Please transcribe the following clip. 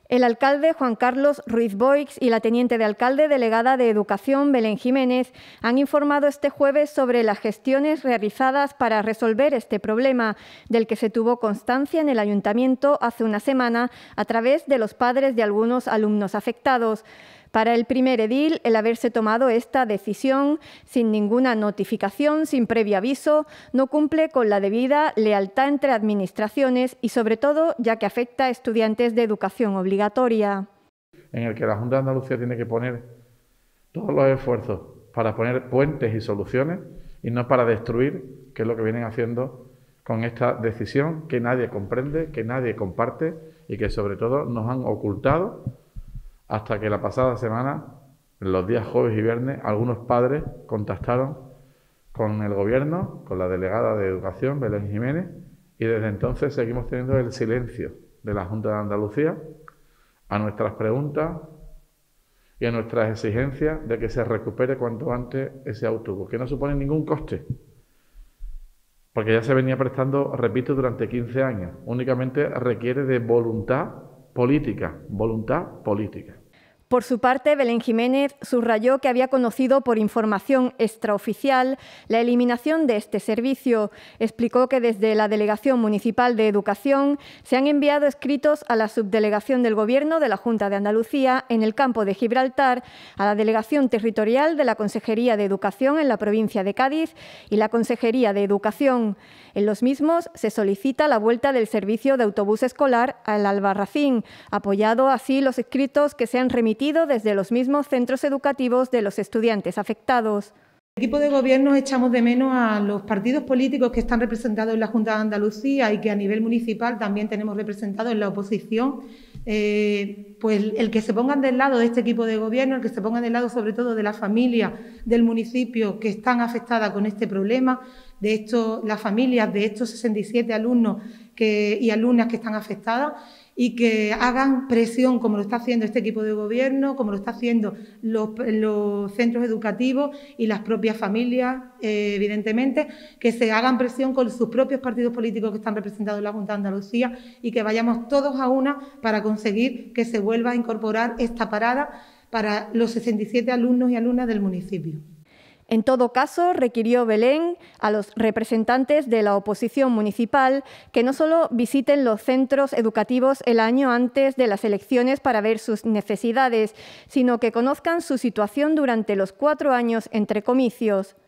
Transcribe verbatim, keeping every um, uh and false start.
El alcalde Juan Carlos Ruiz Boix y la teniente de alcalde delegada de Educación Belén Jiménez han informado este jueves sobre las gestiones realizadas para resolver este problema, del que se tuvo constancia en el ayuntamiento hace una semana a través de los padres de algunos alumnos afectados. Para el primer edil, el haberse tomado esta decisión sin ninguna notificación, sin previo aviso, no cumple con la debida lealtad entre administraciones y, sobre todo, ya que afecta a estudiantes de educación obligatoria. En el que la Junta de Andalucía tiene que poner todos los esfuerzos para poner puentes y soluciones y no para destruir, que es lo que vienen haciendo con esta decisión que nadie comprende, que nadie comparte y que, sobre todo, nos han ocultado. Hasta que la pasada semana, en los días jueves y viernes, algunos padres contactaron con el Gobierno, con la delegada de Educación, Belén Jiménez, y desde entonces seguimos teniendo el silencio de la Junta de Andalucía a nuestras preguntas y a nuestras exigencias de que se recupere cuanto antes ese autobús, que no supone ningún coste, porque ya se venía prestando, repito, durante quince años. Únicamente requiere de voluntad política, voluntad política. Por su parte, Belén Jiménez subrayó que había conocido por información extraoficial la eliminación de este servicio. Explicó que desde la Delegación Municipal de Educación se han enviado escritos a la Subdelegación del Gobierno de la Junta de Andalucía en el campo de Gibraltar, a la Delegación Territorial de la Consejería de Educación en la provincia de Cádiz y la Consejería de Educación. En los mismos se solicita la vuelta del servicio de autobús escolar al Albarracín, apoyado así los escritos que se han remitido desde los mismos centros educativos de los estudiantes afectados. El equipo de gobierno echamos de menos a los partidos políticos que están representados en la Junta de Andalucía y que a nivel municipal también tenemos representados en la oposición. Eh, pues el que se pongan del lado de este equipo de gobierno, el que se pongan del lado sobre todo de las familias del municipio que están afectadas con este problema, de estos, las familias de estos sesenta y siete alumnos que, y alumnas que están afectadas, y que hagan presión, como lo está haciendo este equipo de gobierno, como lo está haciendo los, los centros educativos y las propias familias, eh, evidentemente, que se hagan presión con sus propios partidos políticos que están representados en la Junta de Andalucía y que vayamos todos a una para conseguir que se vuelva a incorporar esta parada para los sesenta y siete alumnos y alumnas del municipio. En todo caso, requirió Belén a los representantes de la oposición municipal que no solo visiten los centros educativos el año antes de las elecciones para ver sus necesidades, sino que conozcan su situación durante los cuatro años entre comicios.